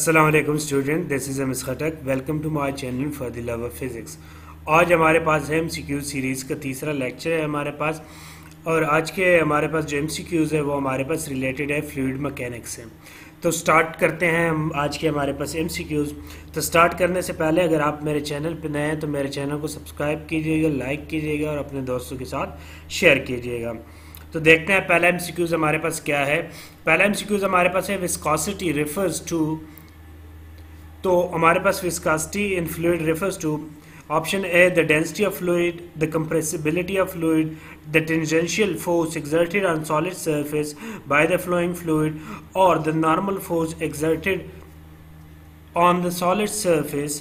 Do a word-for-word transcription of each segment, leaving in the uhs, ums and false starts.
अस्सलाम वालेकुम student, this is Amis Khattak. Welcome to my channel for the love of physics. आज हमारे पास है एमसीक्यू सीरीज़ का तीसरा लेक्चर है हमारे पास, और आज के हमारे पास जो एमसीक्यूज़ है वो हमारे पास रिलेटेड है फ्लूइड मैकेनिक्स से। तो स्टार्ट करते हैं हम आज के हमारे पास एमसीक्यूज़। तो स्टार्ट करने से पहले अगर आप मेरे चैनल पर नए हैं तो मेरे चैनल को सब्सक्राइब कीजिएगा, लाइक कीजिएगा और अपने दोस्तों के साथ शेयर कीजिएगा। तो देखते हैं पहला एमसीक्यूज़ हमारे पास क्या है। पहला एमसीक्यूज़ हमारे पास है विस्कोसिटी रिफर्स टू। तो हमारे पास viscosity in fluid refers to option A the density of fluid, the compressibility of fluid, the tangential force exerted on solid surface by the flowing fluid, or the normal force exerted on the solid surface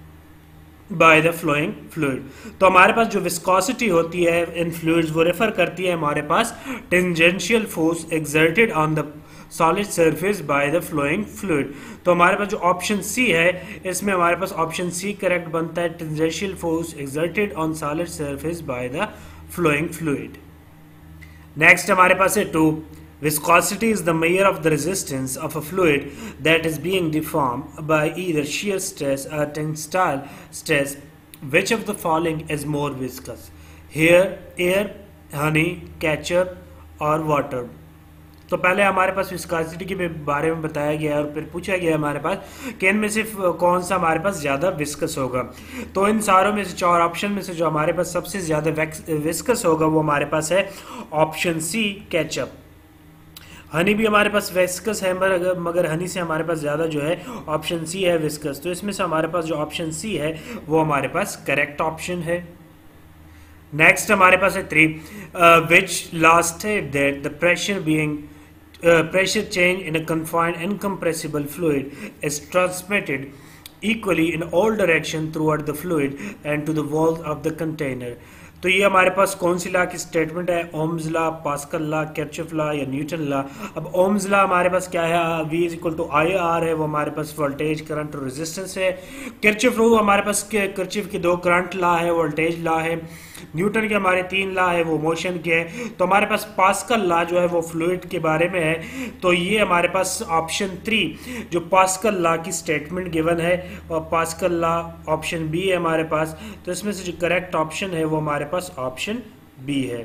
by the flowing fluid. तो हमारे पास जो viscosity होती है इन fluids वो refer करती है हमारे पास tangential force exerted on the solid surface by the flowing fluid. तो हमारे पास जो ऑप्शन सी है इसमें हमारे पास ऑप्शन सी करेक्ट बनता है, tangential force exerted on solid surface by the flowing fluid. Next हमारे पास है two, viscosity is the measure of the resistance of a fluid that is being deformed by either shear stress or tensile stress. Which of the following is more viscous? Here, air, honey, ketchup और water. तो पहले हमारे पास viscosity के बारे में बताया गया और फिर पूछा गया हमारे पास कि इनमें से कौन सा हमारे पास ज़्यादा विस्कस होगा। तो इन सारों में से चार ऑप्शन में से जो हमारे पास सबसे ज़्यादा विस्कस होगा वो हमारे पास है ऑप्शन सी केचप। हनी भी हमारे पास विस्कस है मगर मगर हनी से हमारे पास ज़्यादा जो है ऑप्शन सी है विस्कस। तो इसमें से हमारे पास जो ऑप्शन सी है वो हमारे पास करेक्ट ऑप्शन है। नेक्स्ट हमारे पास है three, which lasted that the pressure being pressure change in a confined incompressible fluid is transmitted equally in all direction throughout the fluid and to the walls of the container. तो ये हमारे पास कौन सी law की statement है? Ohm's law, Pascal law, Kirchhoff law या Newton law. अब ओम्स लॉ हमारे पास क्या है? V is equal to I R है, वो हमारे पास वोल्टेज करंट और रेजिस्टेंस है। किरचॉफ लॉ हमारे पास किरचॉफ की दो करंट लॉ है, वोल्टेज लॉ है। न्यूटन के हमारे तीन लॉ है, वो मोशन के है। तो हमारे पास पास्कल लॉ जो है वो फ्लूइड के बारे में है। तो ये हमारे पास ऑप्शन थ्री जो पास्कल लॉ की स्टेटमेंट गिवन है और पास्कल लॉ ऑप्शन बी है हमारे पास। तो इसमें से जो करेक्ट ऑप्शन है वो हमारे पास ऑप्शन बी है।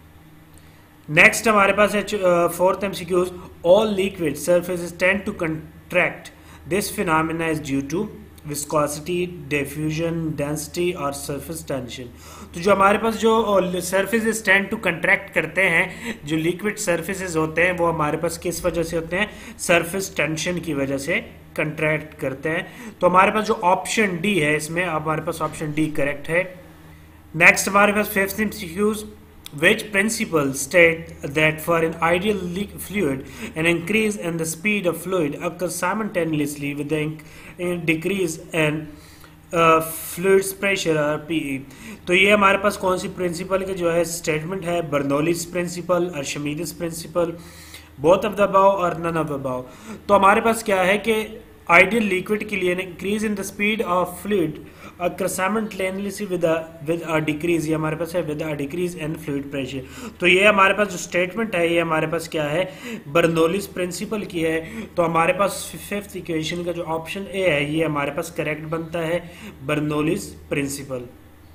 नेक्स्ट हमारे पास है fourth MCQs, all liquid surfaces tend to contract, this phenomena is due to viscosity, diffusion, density और सरफेस टेंशन। तो जो हमारे पास जो सरफेसेस टेंड टू कंट्रैक्ट करते हैं, जो लिक्विड सरफेसेस होते हैं वो हमारे पास किस वजह से होते हैं? सरफेस टेंशन की वजह से कंट्रैक्ट करते हैं। तो हमारे पास जो ऑप्शन डी है इसमें हमारे पास ऑप्शन डी करेक्ट है। नेक्स्ट हमारे पास fifth MCQs, which principle state that for an ideal fluid an increase in the speed of fluid occurs simultaneously with the decrease in uh, fluid's pressure or P E। तो ये हमारे पास कौन सी principal के जो है स्टेटमेंट है? Bernoulli's principle, Archimedes principle, both of the above और नन ऑफ द अबव। तो हमारे पास क्या है कि आइडियल लिक्विड के लिए increase in the speed of fluid simultaneously with a with a decrease, ये हमारे पास है with a decrease in fluid pressure। तो ये हमारे पास जो स्टेटमेंट है ये हमारे पास क्या है? बर्नौलीज प्रिंसिपल की है। तो हमारे पास फिफ्थ इक्वेशन का जो ऑप्शन ए है ये हमारे पास करेक्ट बनता है, बर्नौलीज प्रिंसिपल।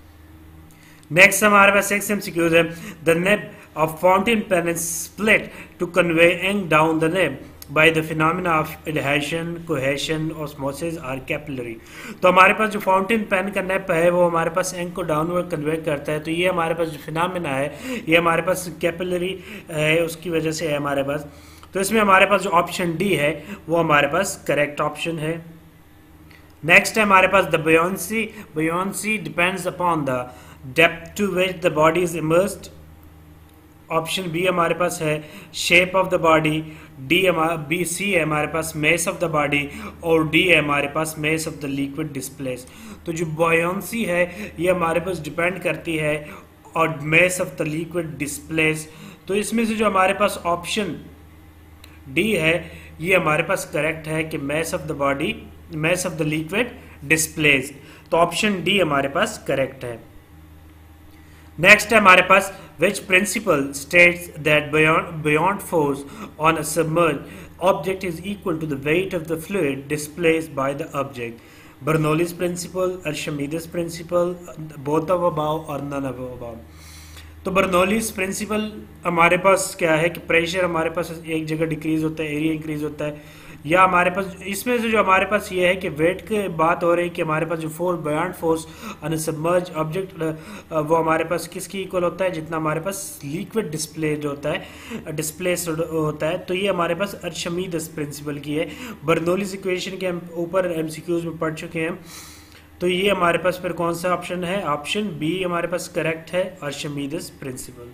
नेक्स्ट हमारे पास सिक्स एमसीक्यूज है, the nib of fountain pen is split to convey ink down the nib by the phenomena of adhesion, cohesion, osmosis or capillary। तो हमारे पास जो फाउंटेन पेन का नेप है वो हमारे पास इंक को डाउनवर्ड कन्वे करता है। तो ये हमारे पास जो फिनोमेना है ये हमारे पास कैपिलरी है, उसकी वजह से है हमारे पास। तो इसमें हमारे पास जो ऑप्शन डी है वो हमारे पास करेक्ट ऑप्शन है। नेक्स्ट है हमारे पास the buoyancy buoyancy depends upon the depth to which the body is immersed। Option B हमारे पास है shape of the body, D B C है हमारे पास मेस ऑफ द बॉडी और डी है हमारे पास mass of the liquid displace. तो जो बॉयंसी है ये हमारे पास डिपेंड करती है और mass of the liquid displace. तो इसमें से जो हमारे पास ऑप्शन डी है ये हमारे पास करेक्ट है कि mass of the body, mass of the liquid displace. तो ऑप्शन डी हमारे पास करेक्ट है। नेक्स्ट है हमारे पास which principle states that buoyant buoyant force on a submerge object is equal to the weight of the fluid displaced by the object. Bernoulli's principle, Archimedes principle, both of above और none of above. तो Bernoulli's principle हमारे पास क्या है कि pressure हमारे पास एक जगह डिक्रीज होता है, एरिया इंक्रीज होता है, या हमारे पास इसमें से जो हमारे पास ये है कि वेट की बात हो रही है कि हमारे पास जो force buoyant force on submerge object वो हमारे पास किसकी इक्वल होता है, जितना हमारे पास लिक्विड डिस्प्ले जो होता है डिस्प्लेस होता है। तो ये हमारे पास आर्शिमीदेस प्रिंसिपल की है। बर्नौलीज इक्वेशन के हम ऊपर एमसीक्यूज में पढ़ चुके हैं। तो ये हमारे पास फिर कौन सा ऑप्शन है, ऑप्शन बी हमारे पास करेक्ट है, आर्शिमीदेस प्रिंसिपल।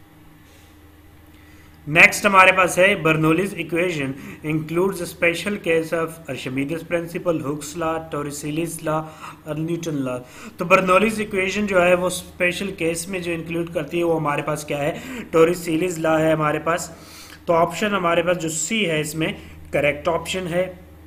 नेक्स्ट हमारे पास है Bernoulli's equation includes special case of Archimedes principle, Hooke's law, Torricelli's law और न्यूटन लॉ। तो बर्नौलीज इक्वेशन जो है वो स्पेशल केस में जो इंक्लूड करती है वो हमारे पास क्या है, टोरिसेलीज लॉ है हमारे पास। तो ऑप्शन हमारे पास जो सी है इसमें करेक्ट ऑप्शन है।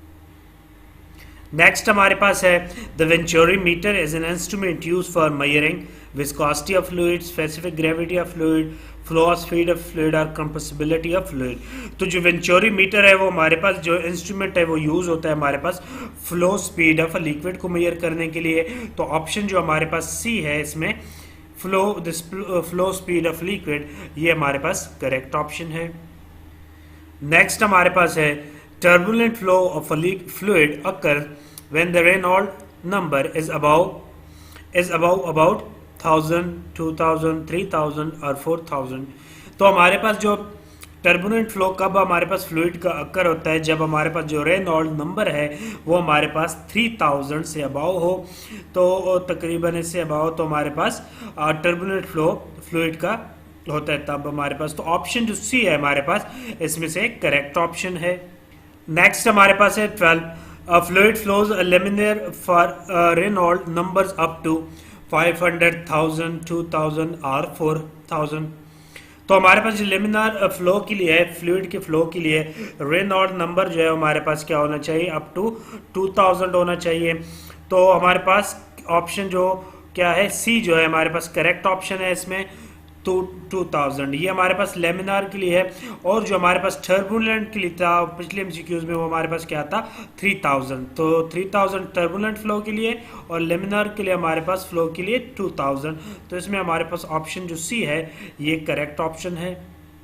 नेक्स्ट हमारे पास है the venturi meter is an instrument use for measuring viscosity of fluid, specific gravity of fluid, flow speed of fluid और कंप्रेसिबिलिटी ऑफ फ्लूइड। तो जो वेंचुरी मीटर है वो हमारे पास जो इंस्ट्रूमेंट है वो यूज होता है हमारे पास फ्लो स्पीड ऑफ लिक्विड को मेजर करने के लिए। तो ऑप्शन जो हमारे पास सी है इसमें flow flow speed of liquid, ये हमारे पास करेक्ट ऑप्शन है। नेक्स्ट हमारे पास है turbulent flow of a fluid occurs when the Reynolds number is above is above about thousand, two thousand, three thousand और four thousand। तो हमारे पास जो टर्बुलेंट फ्लो कब हमारे पास फ्लूइड का अक्कर होता है, जब हमारे पास जो रेनॉल्ड नंबर है वो हमारे पास तीन हज़ार से अबाव हो। तो तकरीबन इससे अबाव तो हमारे पास टर्बुलेंट फ्लो फ्लूइड का होता है तब हमारे पास। तो ऑप्शन जो सी है हमारे पास इसमें से करेक्ट ऑप्शन है। नेक्स्ट हमारे पास है twelve fluid flows laminar for Reynold numbers up to five hundred thousand, two thousand और फोर थाउजेंड। तो हमारे पास जो लेमिनार फ्लो के लिए है, फ्लूइड के फ्लो के लिए रेनॉल्ड नंबर जो है हमारे पास क्या होना चाहिए, अप टू टू थाउजेंड होना चाहिए। तो हमारे पास ऑप्शन जो क्या है सी जो है हमारे पास करेक्ट ऑप्शन है इसमें तो टू थाउजेंड, ये हमारे पास लेमिनार के लिए है। और जो हमारे पास टर्बुलेंट के लिए था पिछले एमसीक्यूज में वो हमारे पास क्या था थ्री थाउजेंड। तो थ्री थाउजेंड टर्बुलेंट फ्लो के लिए और लेमिनार के लिए हमारे पास फ्लो के लिए टू थाउजेंड। तो इसमें हमारे पास ऑप्शन जो सी है ये करेक्ट ऑप्शन है।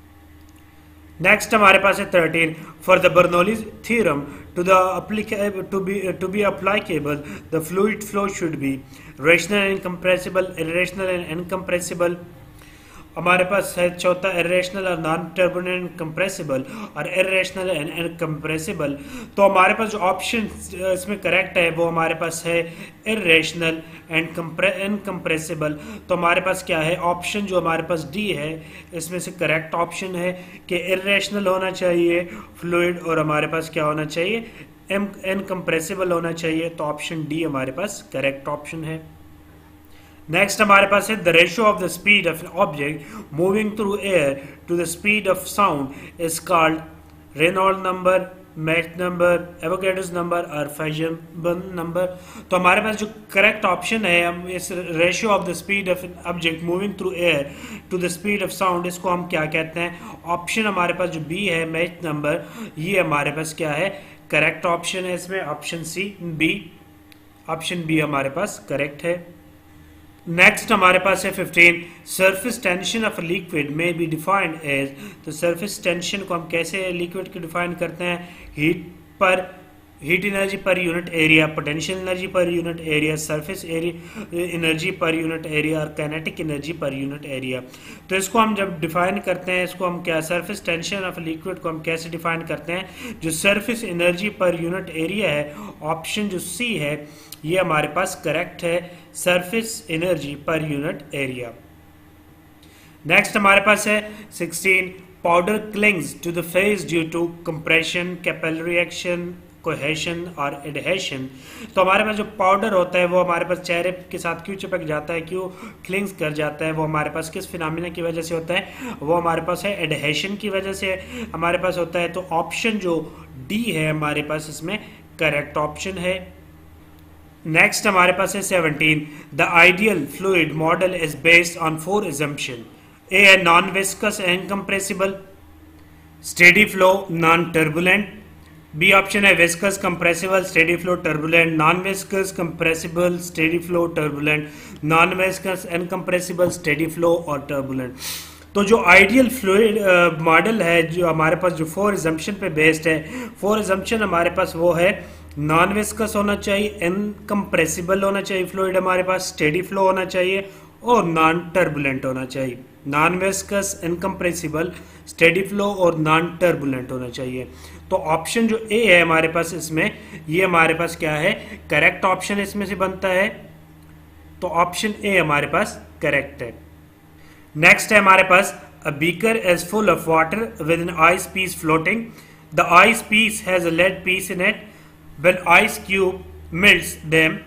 नेक्स्ट हमारे पास है thirteen for the Bernoulli's theorem to the to be to be applicable the fluid flow should be rational and incompressible, irrational and incompressible. हमारे पास है चौथा इरेशनल और नॉन टर्बुलेंट कंप्रेसिबल और इरेशनल एंड इनकम्प्रेसिबल। तो हमारे पास जो ऑप्शन इसमें करेक्ट है वो हमारे पास है इरेशनल एंड इनकम्प्रेसिबल। तो हमारे पास क्या है ऑप्शन जो हमारे पास डी है इसमें से करेक्ट ऑप्शन है कि इरेशनल होना चाहिए फ्लूइड और हमारे पास क्या होना चाहिए इनकम्प्रेसिबल होना चाहिए। तो ऑप्शन डी हमारे पास करेक्ट ऑप्शन है। नेक्स्ट हमारे पास है the ratio of the speed of object moving through air to the speed of sound is called Reynold number, Mach number, Avogadro's number और फेजन नंबर। तो हमारे पास जो करेक्ट ऑप्शन है हम इस ratio of the speed of object moving through air to the speed of sound, इसको हम क्या कहते हैं, ऑप्शन हमारे पास जो बी है मैच नंबर, ये हमारे पास क्या है करेक्ट ऑप्शन है इसमें option C B, option B हमारे पास करेक्ट है। नेक्स्ट हमारे पास है fifteen surface tension of liquid may be defined as. तो सरफेस टेंशन को हम कैसे लिक्विड को डिफाइन करते हैं, heat per heat energy per unit area, potential energy per unit area, surface area energy per unit area और kinetic energy per unit area. तो इसको हम जब डिफाइन करते हैं इसको हम क्या सरफेस टेंशन ऑफ लिक्विड को हम कैसे डिफाइन करते हैं, जो surface energy per unit area है ऑप्शन जो सी है ये हमारे पास करेक्ट है, surface energy per unit area. Next हमारे पास है sixteen powder clings to the face due to compression, capillary action, cohesion और एडहेशन। तो हमारे पास जो पाउडर होता है वो हमारे पास चेहरे के साथ क्यों चिपक जाता है, क्यों क्लिंग्स कर जाता है, वो हमारे पास किस फिनोमेना की वजह से होता है, वो हमारे पास है एडहेशन की वजह से हमारे पास होता है। तो ऑप्शन जो डी है हमारे पास इसमें करेक्ट ऑप्शन है। नेक्स्ट हमारे पास है seventeen, the ideal fluid model is based on four assumption. A है non viscous and compressible, steady flow, non turbulent. B option है viscous compressible, steady flow, turbulent. Non viscous compressible, steady flow, turbulent. Non viscous incompressible, steady flow और turbulent. तो जो ideal fluid model है जो हमारे पास जो फोर एजम्पशन पे बेस्ड है, फोर एजम्पशन हमारे पास वो है नॉन विस्कस होना चाहिए, इनकंप्रेसिबल होना चाहिए फ्लूइड हमारे पास, स्टेडी फ्लो होना चाहिए और नॉन टर्बुलेंट होना चाहिए. Non viscous, incompressible, steady flow और नॉन टर्बुलेंट होना चाहिए. तो ऑप्शन जो ए है हमारे पास इसमें, ये हमारे पास क्या है, करेक्ट ऑप्शन इसमें से बनता है. तो ऑप्शन ए हमारे पास करेक्ट है. नेक्स्ट है हमारे पास, a beaker is full of water with an ice piece floating. The ice piece has a lead piece in it. When ice cube melts them,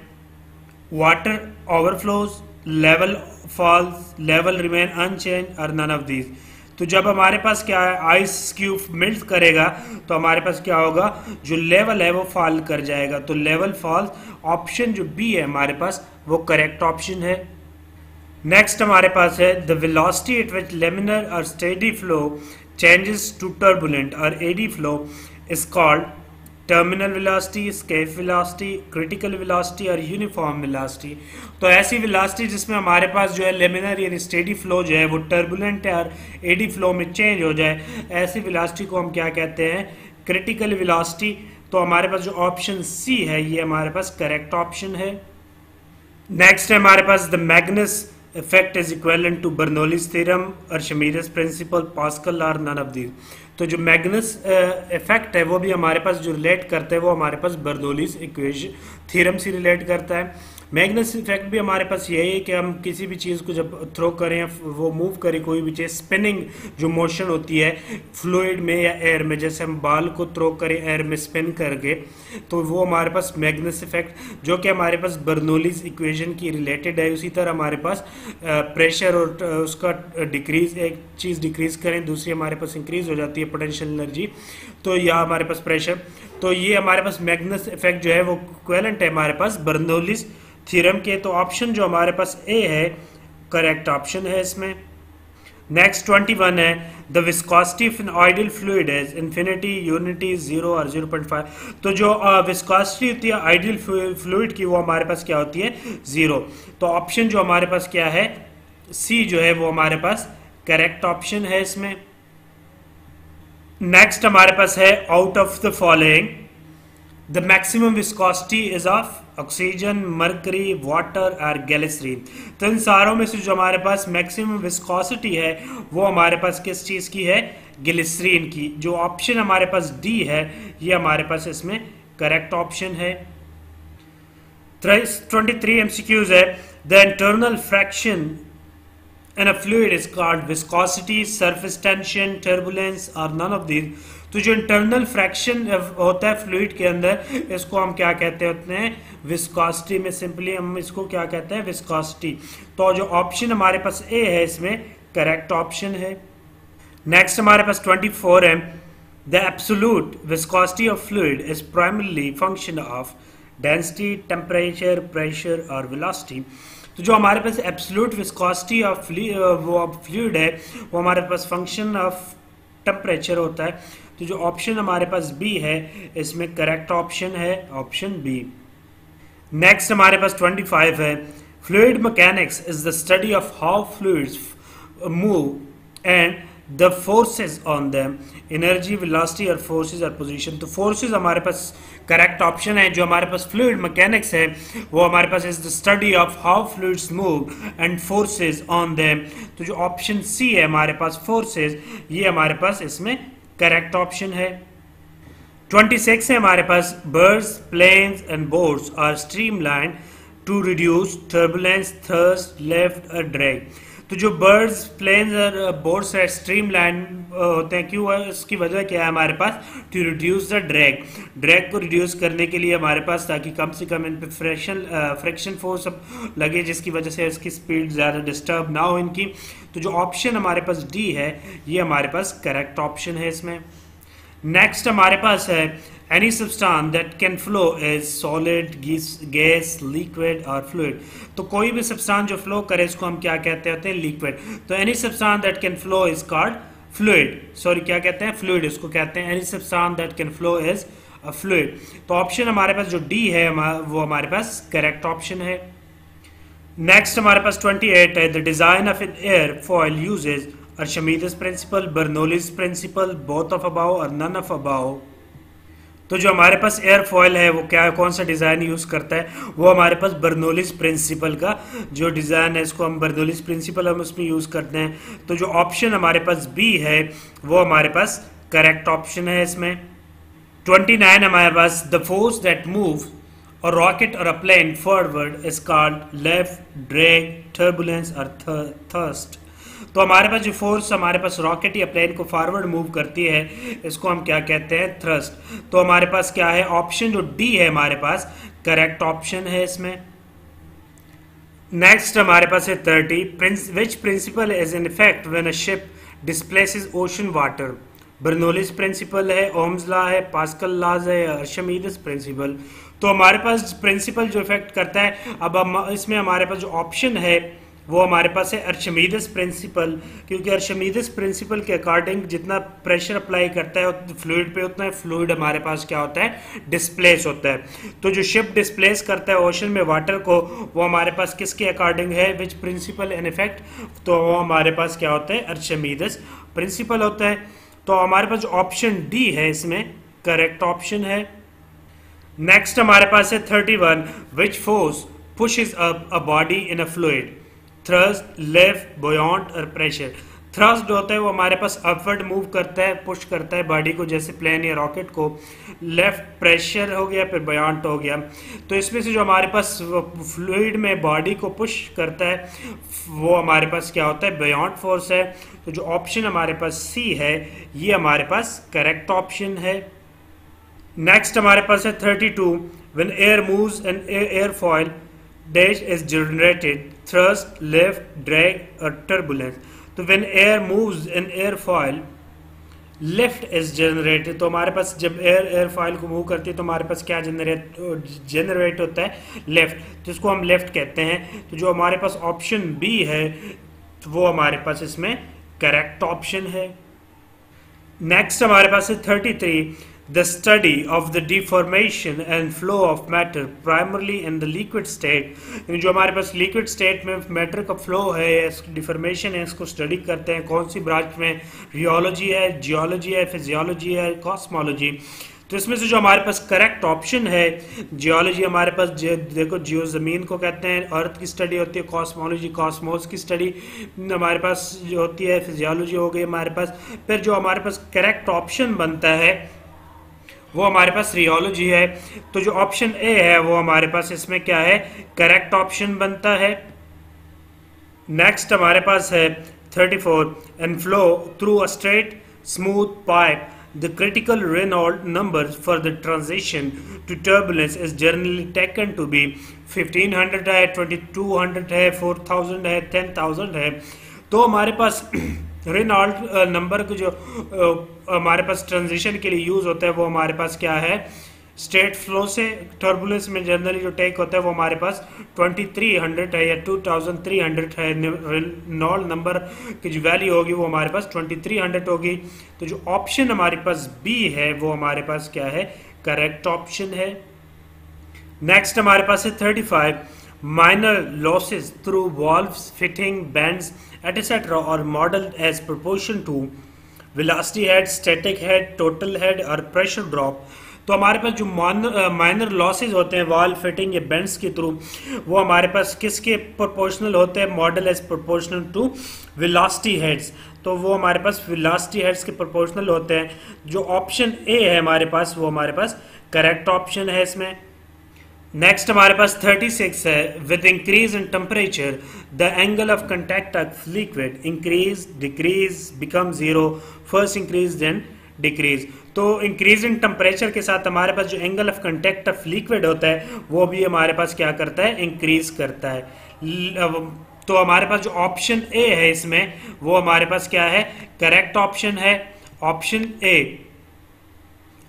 water overflows, level falls, level remain unchanged और none of these. तो जब हमारे पास क्या है, ice cube melt करेगा तो हमारे पास क्या होगा, जो लेवल है वो फॉल कर जाएगा. तो लेवल फॉल्स, ऑप्शन जो बी है हमारे पास वो करेक्ट ऑप्शन है. नेक्स्ट हमारे पास है, the velocity at which laminar और steady flow changes to turbulent और eddy flow is called terminal velocity, escape velocity, critical velocity और यूनिफॉर्म वेलोसिटी. तो ऐसी वेलोसिटी जिसमें हमारे पास जो है लेमिनर यानी स्टेडी फ्लो जो है वो टर्बुलेंट और एडी फ्लो में चेंज हो जाए, ऐसी वेलोसिटी को हम क्या कहते हैं, क्रिटिकल वेलोसिटी. तो हमारे पास जो ऑप्शन सी है ये हमारे पास करेक्ट ऑप्शन है. नेक्स्ट है हमारे पास, the Magnus effect is equivalent to Bernoulli's theorem, Archimedes principle, Pascal और नन ऑफ दीज. तो जो मैग्नस इफेक्ट है वो भी हमारे पास जो रिलेट करता है वो हमारे पास बर्नौलीज इक्वेशन थ्योरम से रिलेट करता है. मैग्नस इफेक्ट भी हमारे पास यही है कि हम किसी भी चीज़ को जब थ्रो करें, वो मूव करें, कोई भी चीज़, स्पिनिंग जो मोशन होती है फ्लूइड में या एयर में, जैसे हम बाल को थ्रो करें एयर में स्पिन करके, तो वो हमारे पास मैग्नस इफेक्ट जो कि हमारे पास बर्नौलीज इक्वेशन की रिलेटेड है. उसी तरह हमारे पास प्रेशर और उसका डिक्रीज, एक चीज़ डिक्रीज करें दूसरी हमारे पास इंक्रीज हो जाती है पोटेंशियल एनर्जी. तो यह हमारे पास प्रेशर, तो ये हमारे पास मैग्नस इफेक्ट जो है वो इक्विवेलेंट है हमारे पास बर्नौलीज थ्योरम के. तो ऑप्शन जो हमारे पास ए है करेक्ट ऑप्शन है इसमें. नेक्स्ट ट्वेंटी वन है, the viscosity of an ideal fluid is infinity, unity, zero और जीरो पॉइंट फाइव. तो जो विस्कोसिटी uh, होती है आइडियल फ्लूइड की वो हमारे पास क्या होती है, जीरो. तो ऑप्शन जो हमारे पास क्या है, सी जो है वो हमारे पास करेक्ट ऑप्शन है इसमें. नेक्स्ट हमारे पास है, out of the following the maximum viscosity is of oxygen, mercury, water और ग्लिसरीन. तो इन सारों में से जो हमारे पास मैक्सिमम विस्कोसिटी है वो हमारे पास किस चीज़ की है, ग्लिसरीन की. जो ऑप्शन हमारे पास डी है ये हमारे पास इसमें करेक्ट ऑप्शन है. ट्वेंटी थ्री एमसीक्यूज है, the internal friction in a fluid is called viscosity, surface tension, turbulence or none of these. तो जो इंटरनल फ्रैक्शन होता है फ्लूइड के अंदर, इसको हम क्या कहते होते हैं, विस्कोसिटी में. सिंपली हम इसको क्या कहते हैं, विस्कोसिटी. तो जो ऑप्शन हमारे पास ए है इसमें करेक्ट ऑप्शन है. नेक्स्ट हमारे पास ट्वेंटी फोर है, the absolute viscosity of fluid is primarily function of density, temperature, pressure और वेलोसिटी. तो जो हमारे पास एब्सोल्यूट विस्कोसिटी ऑफ वो फ्लूइड है वो हमारे पास फंक्शन ऑफ टेम्परेचर होता है. तो जो ऑप्शन हमारे पास बी है इसमें करेक्ट ऑप्शन है, ऑप्शन बी. नेक्स्ट हमारे पास ट्वेंटी फाइव है, fluid mechanics is the study of how fluids move and the forces on them, energy, velocity और फोर्सेज और पोजीशन. तो फोर्सेज हमारे पास करेक्ट ऑप्शन है. जो हमारे पास फ्लूइड मैकेनिक्स है वो हमारे पास is the study of how fluids move and forces on them. तो जो ऑप्शन सी है हमारे पास फोर्सेज, ये हमारे पास इसमें करेक्ट ऑप्शन है. ट्वेंटी सिक्स है हमारे पास, birds, planes and boats are streamline to reduce turbulence, thrust, lift और ड्रैग. तो जो बर्ड्स, प्लेन्स और बोट्स है स्ट्रीमलाइन होते हैं, क्यों है, इसकी वजह क्या है हमारे पास, to reduce the drag. Drag को रिड्यूस करने के लिए हमारे पास, ताकि कम से कम इन पे फ्रिक्शन फ्रिक्शन फोर्स लगे जिसकी वजह से इसकी स्पीड ज़्यादा डिस्टर्ब ना हो इनकी. तो जो ऑप्शन हमारे पास डी है ये हमारे पास करेक्ट ऑप्शन है इसमें. नेक्स्ट हमारे पास है, Any substance that can flow is solid, gas, liquid or fluid. तो कोई भी substance जो flow करे इसको हम क्या कहते होते हैं? liquid. तो any substance that can flow is called fluid. Sorry, क्या कहते हैं? fluid इसको कहते हैं. Any substance that can flow is a fluid. तो ऑप्शन हमारे पास जो D है वो हमारे पास करेक्ट ऑप्शन है. नेक्स्ट हमारे पास अट्ठाईस है. The design of an airfoil uses Archimedes principle, Bernoulli's principle, both of above और नन ऑफ अबाव. तो जो हमारे पास एयर फॉइल है वो क्या है, कौन सा डिज़ाइन यूज़ करता है? वो हमारे पास बर्नौलीज प्रिंसिपल का जो डिज़ाइन है इसको हम बर्नौलीज प्रिंसिपल हम उसमें यूज़ करते हैं. तो जो ऑप्शन हमारे पास बी है वो हमारे पास करेक्ट ऑप्शन है इसमें. उनतीस हमारे पास द फोर्स दैट मूव और रॉकेट और a plane forward is called lift, drag, turbulence और थ्रस्ट. तो हमारे पास जो फोर्स हमारे पास रॉकेट या प्लेन को फॉरवर्ड मूव करती है इसको हम क्या कहते हैं? थ्रस्ट. तो हमारे पास क्या है? ऑप्शन जो डी है हमारे पास करेक्ट ऑप्शन है इसमें. नेक्स्ट हमारे पास है तीस. Which principle is in effect when a ship displaces ocean water? Bernoulli's principle है, ओम्स लॉ है, पास्कल लॉज है, आर्शिमिडीज प्रिंसिपल. तो हमारे पास प्रिंसिपल जो इफेक्ट करता है, अब हम इसमें हमारे पास जो ऑप्शन है वो हमारे पास है आर्शिमिडीज प्रिंसिपल, क्योंकि आर्शिमिडीज प्रिंसिपल के अकॉर्डिंग जितना प्रेशर अप्लाई करता है फ्लूइड पे उतना फ्लूइड हमारे पास क्या होता है? डिस्प्लेस होता है. तो जो शिप डिस्प्लेस करता है ओशन में वाटर को वो हमारे पास किसके अकॉर्डिंग है? Which principle in effect? तो वो हमारे पास क्या होता है? आर्शिमिडीज प्रिंसिपल होता है. तो हमारे पास जो ऑप्शन डी है इसमें करेक्ट ऑप्शन है. नेक्स्ट हमारे पास है इकतीस. Which force pushes up a body in a fluid? Thrust, lift, buoyant और प्रेशर. थ्रस्ट जो होता है वो हमारे पास अपवर्ड मूव करता है, पुश करता है बॉडी को, जैसे प्लेन या रॉकेट को. लेफ्ट प्रेशर हो गया, फिर बुयांट हो गया. तो इसमें से जो हमारे पास फ्लूइड में बॉडी को पुश करता है वो हमारे पास क्या होता है? बुयांट फोर्स है. तो जो ऑप्शन हमारे पास सी है ये हमारे पास करेक्ट ऑप्शन है. नेक्स्ट हमारे पास है बत्तीस. When air moves and airfoil dash is generated, thrust, lift, drag और टर्बुलेंस. तो when air moves in airfoil lift is generated. तो हमारे पास जब एयर एयर फॉइल को मूव करती है तो हमारे पास क्या जनरेट जनरेट होता है? लिफ्ट. तो इसको हम लिफ्ट कहते हैं. तो जो हमारे पास ऑप्शन बी है तो वो हमारे पास इसमें करेक्ट ऑप्शन है. नेक्स्ट हमारे पास है तैंतीस. The study of the deformation and flow of matter primarily in the liquid state. जो हमारे पास liquid state में matter का flow है, deformation है, इसको study करते हैं. कौन सी ब्रांच में? रियोलॉजी है, जियोलॉजी है, फिजियोलॉजी है, कॉस्मोलॉजी. तो इसमें से जो हमारे पास करेक्ट ऑप्शन है जियोलॉजी, हमारे पास देखो जियो ज़मीन को कहते हैं, अर्थ की स्टडी होती है. कॉस्मोलॉजी कॉस्मोस की स्टडी हमारे पास जो होती है. फिजियोलॉजी हो गई हमारे पास. फिर जो हमारे पास करेक्ट ऑप्शन बनता है वो हमारे पास रियोलॉजी है. तो जो ऑप्शन ए है वो हमारे पास इसमें क्या है? करेक्ट ऑप्शन बनता है. नेक्स्ट हमारे पास है चौंतीस. And flow through a straight smooth pipe the critical Reynold number for the transition to turbulence is generally taken to be fifteen hundred है, ट्वेंटी टू हंड्रेड है, फोर थाउजेंड है, ten thousand है. तो हमारे पास रेनॉल्ड नंबर को जो uh, हमारे पास transition के लिए यूज होता है वो हमारे पास क्या है? स्ट्रेट फ्लो से टर्बुलेंस में जनरली जो टेक होता है वो हमारे पास ट्वेंटी थ्री हंड्रेड है या टू थाउजेंड थ्री हंड्रेड है. रेनॉल्ड नंबर की जो वैल्यू होगी वो हमारे पास ट्वेंटी थ्री हंड्रेड होगी. तो जो ऑप्शन हमारे पास बी है वो हमारे पास क्या है? करेक्ट ऑप्शन है. नेक्स्ट हमारे पास है पैंतीस. minor losses through valves, fitting, bends, et cetera are modeled as proportion to velocity head, static head, total head और pressure drop. तो हमारे पास जो माइनर लॉसेज होते हैं वाल फिटिंग या बेंड्स के थ्रू वो हमारे पास किसके प्रोपोर्शनल होते हैं? Model as proportional to velocity heads. तो वो हमारे पास वेलोसिटी हेड्स के प्रोपोर्शनल होते हैं. जो ऑप्शन ए है हमारे पास वो हमारे पास करेक्ट ऑप्शन है इसमें. नेक्स्ट हमारे पास छत्तीस है. With increase in temperature the angle of contact of liquid increase decrease become zero, first increase then decrease. तो इंक्रीज इन टेम्परेचर के साथ हमारे पास जो angle of contact of liquid होता है वो भी हमारे पास क्या करता है? इंक्रीज करता है. तो हमारे पास जो ऑप्शन ए है इसमें वो हमारे पास क्या है? करेक्ट ऑप्शन है. Option A.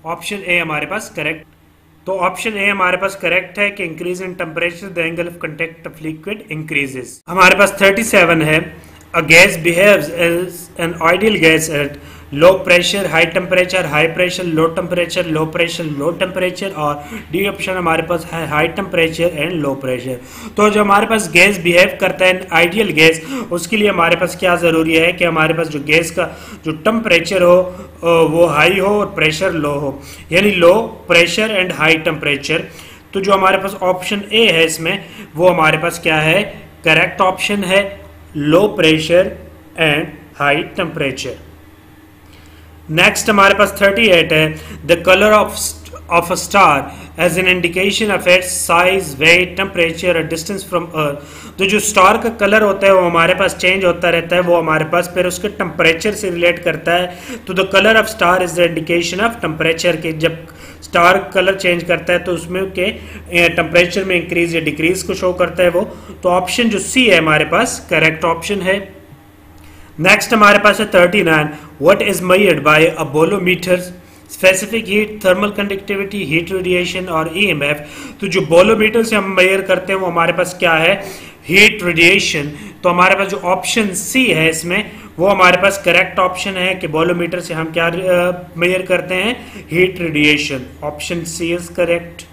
ऑप्शन ए हमारे पास करेक्ट। तो ऑप्शन ए हमारे पास करेक्ट है कि increase in temperature the angle of contact of liquid increases. हमारे पास थर्टी सेवन है, a gas behaves as an ideal gas at low pressure, high temperature, high pressure, low temperature, low pressure, low temperature, और D option हमारे पास है high temperature and low pressure. तो जो हमारे पास गैस बिहेव करता है आइडियल गैस, उसके लिए हमारे पास क्या ज़रूरी है कि हमारे पास जो गैस का जो टेम्परेचर हो वो हाई हो और प्रेशर लो हो, यानी low pressure and high temperature. तो जो हमारे पास ऑप्शन ए है इसमें वो हमारे पास क्या है, करेक्ट ऑप्शन है, low pressure and high temperature. Next हमारे पास थर्टी एट है, the colour of of a star as an indication of its size, weight, temperature और डिस्टेंस फ्रॉम अर्थ। तो जो स्टार का कलर होता है वो हमारे पास चेंज होता रहता है, वो हमारे पास फिर उसके टेम्परेचर से रिलेट करता है। तो the colour of star is the indication of temperature के जब स्टार कलर चेंज करता है तो उसमें के टेम्परेचर में इंक्रीज या डिक्रीज को शो करता है वो। तो ऑप्शन जो सी है हमारे पास करेक्ट ऑप्शन है। नेक्स्ट हमारे पास है thirty nine, what is measured by a bolometer, specific heat, thermal conductivity, heat radiation और ईएमएफ। तो जो बोलोमीटर से हम मेजर करते हैं वो हमारे पास क्या है, हीट रेडिएशन। तो हमारे पास जो ऑप्शन सी है इसमें वो हमारे पास करेक्ट ऑप्शन है कि बोलोमीटर से हम क्या मेजर करते हैं, heat radiation. Option C is correct.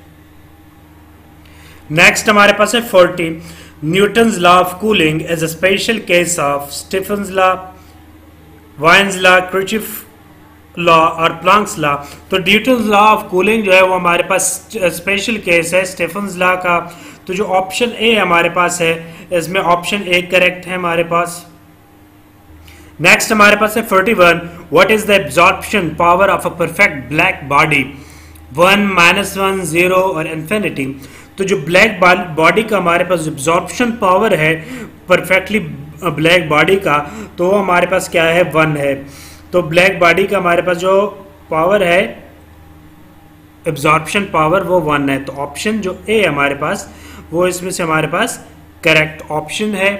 Next हमारे पास है forty, Newton's law of cooling is a special case of Stefan's law, Wien's law, Kirchhoff law और प्लैंक्स लॉ। तो न्यूटन्स लॉ ऑफ कूलिंग जो है वो हमारे पास स्पेशल केस है स्टीफन्स लॉ का। तो जो ऑप्शन ए हमारे पास है इसमें ऑप्शन ए करेक्ट है हमारे पास। नेक्स्ट हमारे पास है forty one, what is the absorption power of a perfect black body, one, minus one, zero और इन्फिनिटी। तो जो ब्लैक बॉडी का हमारे पास एब्जॉर्प्शन पावर है परफेक्टली ब्लैक बॉडी का, तो वो हमारे पास क्या है, वन है। तो ब्लैक बॉडी का हमारे पास जो पावर है एब्जॉर्प्शन पावर वो वन है। तो ऑप्शन जो ए हमारे पास वो इसमें से हमारे पास करेक्ट ऑप्शन है।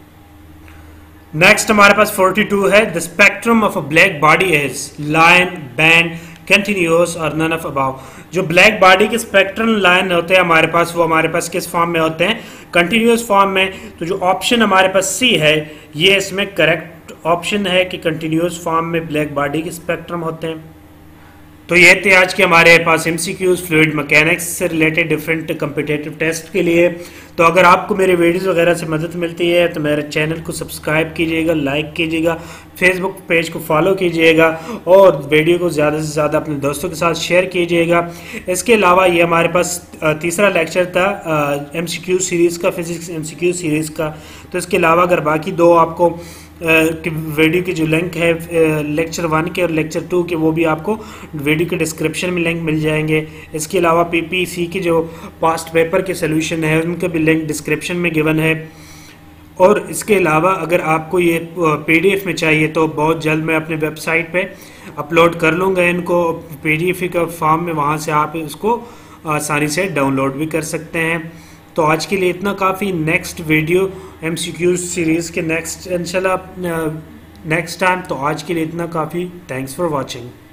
नेक्स्ट हमारे पास फोर्टी टू है, the spectrum of a black body is line, band, continuous और नन ऑफ अबाव। जो ब्लैक बॉडी के स्पेक्ट्रल लाइन होते हैं हमारे पास वो हमारे पास किस फॉर्म में होते हैं, कंटिन्यूअस फॉर्म में। तो जो ऑप्शन हमारे पास सी है ये इसमें करेक्ट ऑप्शन है कि कंटिन्यूअस फॉर्म में ब्लैक बॉडी के स्पेक्ट्रम होते हैं। तो ये थे आज के हमारे पास एमसीक्यूज फ्लूइड मैकेनिक्स से रिलेटेड डिफरेंट कम्पिटेटिव टेस्ट के लिए। तो अगर आपको मेरे वीडियोस वगैरह से मदद मिलती है तो मेरे चैनल को सब्सक्राइब कीजिएगा, लाइक कीजिएगा, फेसबुक पेज को फॉलो कीजिएगा और वीडियो को ज़्यादा से ज़्यादा अपने दोस्तों के साथ शेयर कीजिएगा। इसके अलावा ये हमारे पास तीसरा लेक्चर था एमसीक्यू सीरीज़ का, फिजिक्स एमसीक्यू सीरीज़ का। तो इसके अलावा अगर बाकी दो आपको वीडियो की जो लिंक है लेक्चर वन के और लेक्चर टू के वो भी आपको वीडियो के डिस्क्रिप्शन में लिंक मिल जाएंगे। इसके अलावा पीपीसी के जो पास्ट पेपर के सोल्यूशन है उनका भी लिंक डिस्क्रिप्शन में गिवन है। और इसके अलावा अगर आपको ये पीडीएफ में चाहिए तो बहुत जल्द मैं अपने वेबसाइट पे अपलोड कर लूँगा इनको पीडीएफ का फॉर्म में, वहाँ से आप इसको आसानी से डाउनलोड भी कर सकते हैं। तो आज के लिए इतना काफ़ी। नेक्स्ट वीडियो एमसीक्यू सीरीज़ के नेक्स्ट इंशाल्लाह नेक्स्ट टाइम। तो आज के लिए इतना काफ़ी। Thanks for watching.